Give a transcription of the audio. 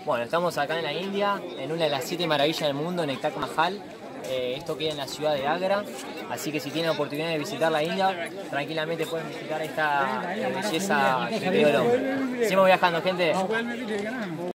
Bueno, estamos acá en la India, en una de las 7 maravillas del mundo, en el Taj Mahal. Esto queda en la ciudad de Agra, así que si tienen oportunidad de visitar la India, tranquilamente pueden visitar esta belleza que creó el hombre. Seguimos viajando, gente.